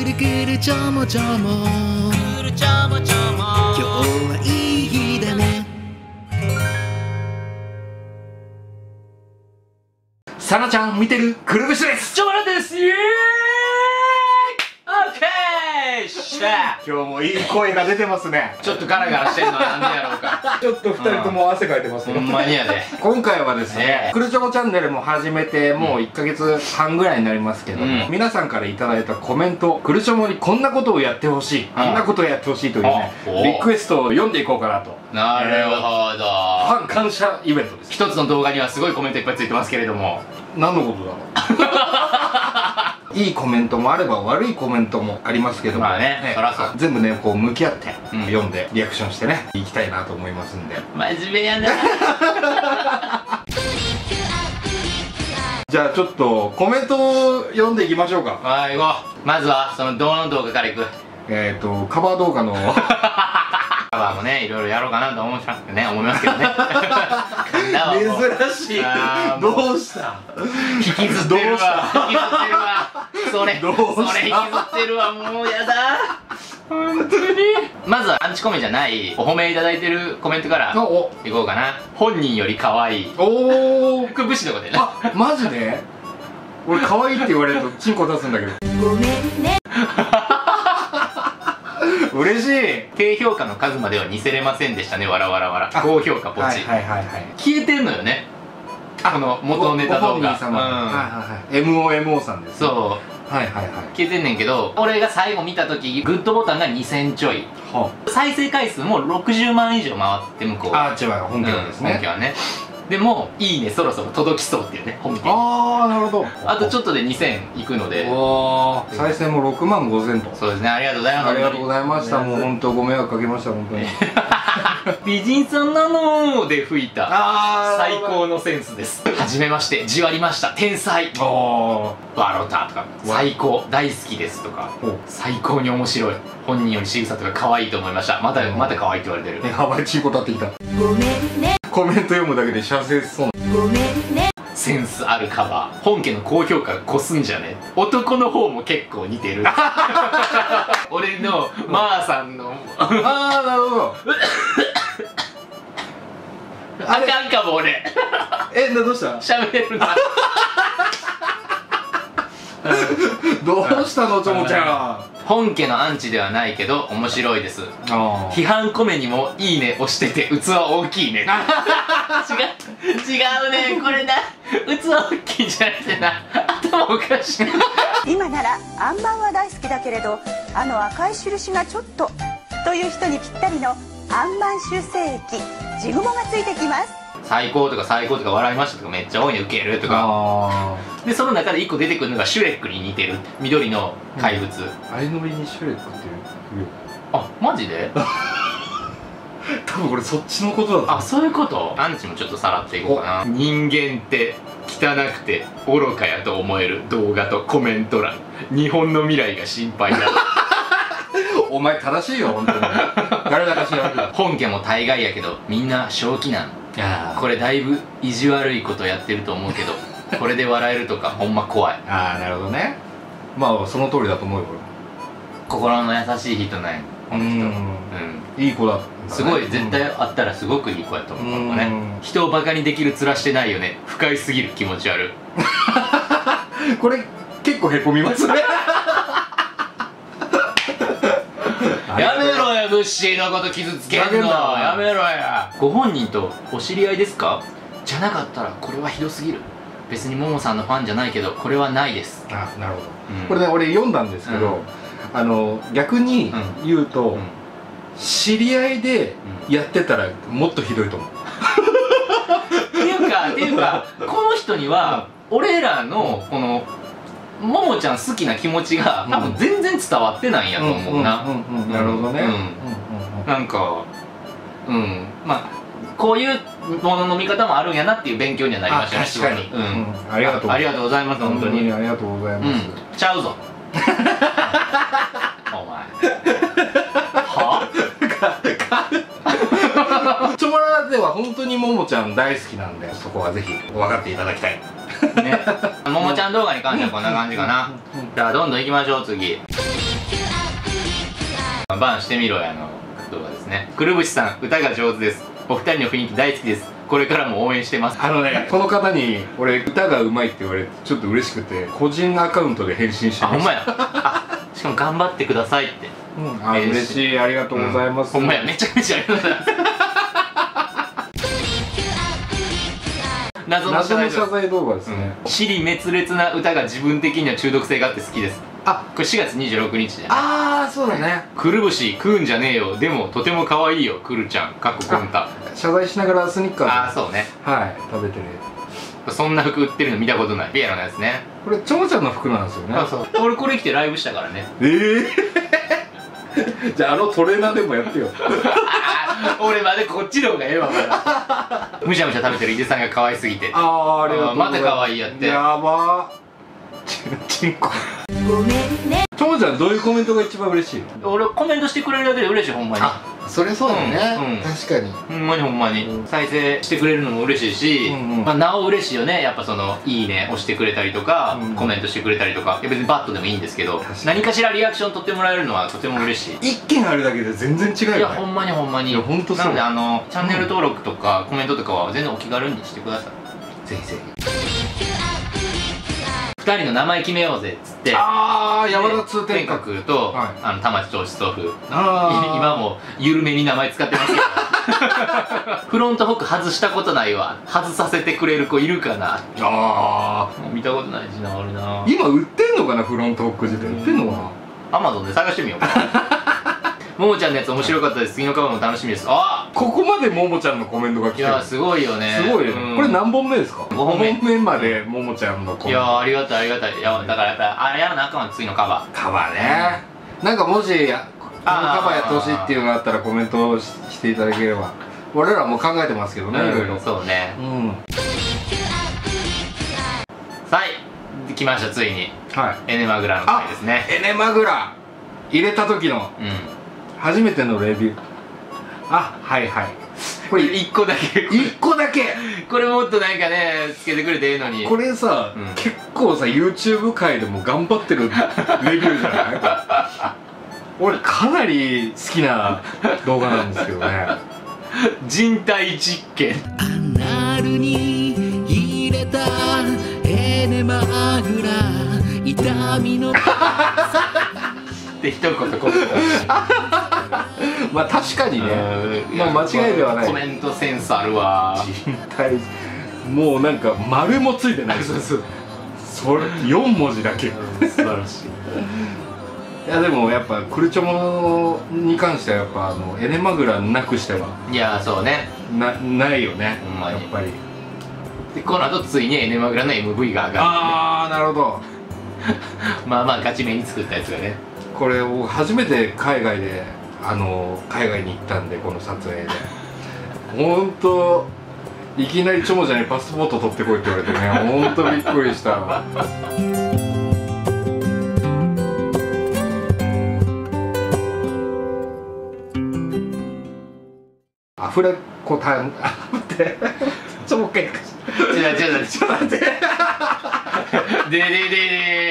るくるちょもちょもくるちょもちょも今日はいい日だね。さなちゃん見てるくるぶしです。 ちょまらですイエーイオッケーしゃ今日もいい声が出てますね。 ちょっとガラガラしてんのはなんでやろうか。 ちょっと2人とも汗かいてますけど、 ほんまにやで。 今回はですね、くるちょもチャンネルも始めてもう1ヶ月半ぐらいになりますけども、皆さんからいただいたコメント、くるちょもにこんなことをやってほしい、あんなことをやってほしいというね、リクエストを読んでいこうかなと。 なるほど。 ファン感謝イベントです。 一つの動画にはすごいコメントいっぱいついてますけれども、 何のことだろういいコメントもあれば悪いコメントもありますけども、 まあね、そらそう。 全部ねこう向き合って読んでリアクションしてねいきたいなと思いますんで。 真面目やな。 じゃあちょっとコメントを読んでいきましょうか。 はい、行こう。まずはそのどの動画からいく。 カバー動画のカバーもね、いろいろやろうかなと思いますけどね。 珍しい。どうした？ 引きずってるわ。引きずってるわ。それ引きずってるわ。もうやだ。本当に。まずはアンチコメじゃないお褒めいただいてるコメントからいこうかな。本人より可愛い。 おお。 これ武士のことやな。 あ、マジで？俺可愛いって言われるとチンコ出すんだけど。 ごめんね。 嬉しい。 低評価の数までは似せれませんでしたね。わらわらわら。高評価ポチ。消えてんのよね。この元ネタ動画。 MOMO さんです。 そう。消えてんねんけど、俺が最後見た時グッドボタンが2000ちょい。再生回数も60万以上回って向こう。 あ、違う、本家はですね。 本家はね。でもいいねそろそろ届きそうっていうね、本家。 ああ、なるほど。 あとちょっとで2000いくので、 再生も6万5000と。 そうですね、ありがとうございます。 ありがとうございました。もう本当ご迷惑かけました、本当に。 美人さんなので吹いた最高のセンスです。はじめまして、じわりました、天才、笑うたとか、最高大好きですとか、最高に面白い、本人より仕草とか可愛いと思いました。また可愛いって言われてる。 やばい、チンコ立ってきた。 ごめんね。 コメント読むだけで射精しそうな。 ごめんね。 センスあるカバー、本家の高評価が越すんじゃね。男の方も結構似てる。俺のまーさんのああ、なるほど。 あかんかも俺。 どうした？ しゃべるな。 どうしたの、ちょもちゃん。 本家のアンチではないけど面白いです。批判コメにもいいね押してて器大きいね。違うね、これな、器大きいじゃなくてな、頭おかしい。 今ならあんまんは大好きだけれど、あの赤い印がちょっとという人にぴったりのあんまん修正液ジグモがついてきます。 最高とか最高とか笑いましたとかめっちゃ多いね、ウケるとかで、その中で1個出てくるのがシュレックに似てる緑の怪物。 相乗りにシュレックっていう。 あ、マジで？ 多分これそっちのことだ。 あ、そういうこと。アンチもちょっとさらっていこうかな。人間って汚くて愚かやと思える動画とコメント欄、日本の未来が心配だ。 お前正しいよ、本当に。誰だか知らんけど。 本家も大概やけどみんな正気なん。これだいぶ意地悪いことやってると思うけど、これで笑えるとかほんま怖い。 ああ、なるほどね。まあその通りだと思うよ。 心の優しい人なんや、この人。 いい子だ。 すごい、絶対会ったらすごくいい子やと思う。この子ね、人をバカにできる面してないよね。不快すぎる、気持ち悪い。 これ結構へこみますね。 やめろや、ブッシーのこと傷つけんのやめろや。ご本人とお知り合いですか？じゃなかったらこれはひどすぎる。別にももさんのファンじゃないけどこれはないです。 あ、なるほど。これね、俺読んだんですけど、逆に言うと知り合いでやってたらもっとひどいと思う。 っていうかこの人には俺らのこのももちゃん好きな気持ちが多分全然伝わってないんやと思うな。 なるほどね。 なんかまあこういうものの見方もあるんやなっていう勉強にはなりましたね。 確かに。ありがとう。 ありがとうございます。本当にありがとうございます。 ちゃうぞ。お前。は？ チョモラでは本当にももちゃん大好きなんで、そこはぜひ分かっていただきたい。 ね。ももちゃん動画に関してはこんな感じかな。じゃあどんどんいきましょう、次。 バンしてみろやの動画ですね。くるぶしさん、歌が上手です。お二人の雰囲気大好きです。これからも応援してます。 この方に俺歌がうまいって言われてちょっと嬉しくて個人アカウントで返信してました。 ほんまや。しかも頑張ってくださいって。 嬉しい、ありがとうございます。 ほんまや、めちゃめちゃありがとうございます。謎の謝罪動画ですね。尻滅裂な歌が自分的には中毒性があって好きです。これ4月26日でね。 そうだね。 くるぶし食うんじゃねえよ、でもとても可愛いよくるちゃん、かっこコンタ。 謝罪しながらスニッカーズ、 そうね、 食べてる。 そんな服売ってるの見たことない。ピエロのやつね。 これちょもちゃんの服なんですよね。 俺これ着てライブしたからね。 じゃあトレーナーでもやってよ。 俺までこっちの方がええわ。むしゃむしゃ食べてる井出さんが可愛すぎて。 ありがとう。 また可愛いやって。 やばチンコ。ごめんね。ちょもちゃんどういうコメントが一番嬉しいの？ 俺コメントしてくれるだけで嬉しい、ほんまに。 それそうだね、確かにほんまにほんまに再生してくれるのも嬉しいし、なお嬉しいよね。やっぱいいね押してくれたりとかコメントしてくれたりとか、別にバットでもいいんですけど、何かしらリアクション取ってもらえるのはとても嬉しい。 一件あるだけで全然違うよね。 いやほんまにほんまに。 ほんとそう。 なのでチャンネル登録とかコメントとかは全然お気軽にしてください。ぜひぜひ。2人の名前決めようぜっつって、山田通天閣と田町投資祖父、今も緩めに名前使ってますけどフロントホック外したことないわ、外させてくれる子いるかな。見たことない字なあるな。 今売ってんのかな、フロントホック自体売ってんのかな。 アマゾンで探してみようか。ももちゃんのやつ面白かったです。次のカバーも楽しみです。 ここまでももちゃんのコメントが来てる。 いやすごいよね。 すごいよね。これ何本目ですか？5本目までももちゃんのコメント。 いやありがたいありがたい。いやだからやっぱあれやらなあかん、次のカバーね。なんかもしこのカバーやってほしいっていうのがあったらコメントをしていただければ。俺らも考えてますけどね、いろいろ。 そうね。はい、来ましたついに。エネマグラの回ですね。 エネマグラ入れた時の初めてのレビュー。 これ1個だけ。 1個だけ。 これもっとなんかねつけてくれてええのに。 これさ、結構さ YouTube 界でも頑張ってるレビューじゃない？俺かなり好きな動画なんですけどね。 人体実験。 アナルに入れたエネマグラ、痛みのって一言コメント。 まあ確かにね、まあ間違いではない。 コメントセンスあるわ。 人体もうなんか丸もついてない。それ4文字だけ。 素晴らしい。 いやでもやっぱクルチョモに関してはやっぱエネマグラなくしては、 いやそうね、 ないよね、やっぱり。 でこの後ついにエネマグラの MV が上がる。 なるほど。 まあまあガチめに作ったやつがね。 これ僕初めて海外で海外に行ったんで、この撮影でほんといきなりチョモちゃんにパスポート取ってこいって言われてね、ほんとびっくりした。アフレコタイム。待って、ちょっともう一回。ちょっと待って。でででで